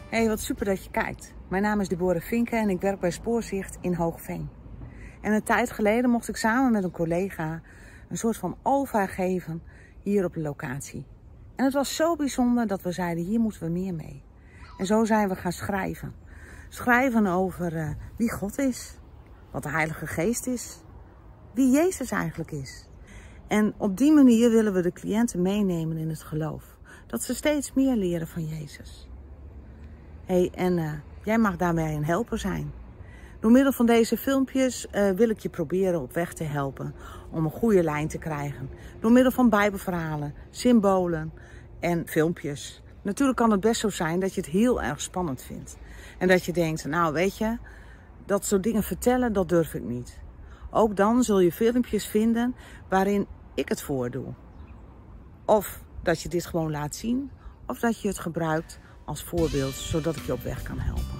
Hey, wat super dat je kijkt. Mijn naam is Deborah Vinke en ik werk bij Spoorzicht in Hoogveen. En een tijd geleden mocht ik samen met een collega een soort van OVA geven hier op de locatie. En het was zo bijzonder dat we zeiden, hier moeten we meer mee. En zo zijn we gaan schrijven. Schrijven over wie God is, wat de Heilige Geest is, wie Jezus eigenlijk is. En op die manier willen we de cliënten meenemen in het geloof. Dat ze steeds meer leren van Jezus. Hey, en jij mag daarmee een helper zijn. Door middel van deze filmpjes wil ik je proberen op weg te helpen om een goede lijn te krijgen. Door middel van bijbelverhalen, symbolen en filmpjes. Natuurlijk kan het best zo zijn dat je het heel erg spannend vindt. En dat je denkt, nou weet je, dat soort dingen vertellen, dat durf ik niet. Ook dan zul je filmpjes vinden waarin ik het voordoe. Of dat je dit gewoon laat zien, of dat je het gebruikt als voorbeeld, zodat ik je op weg kan helpen.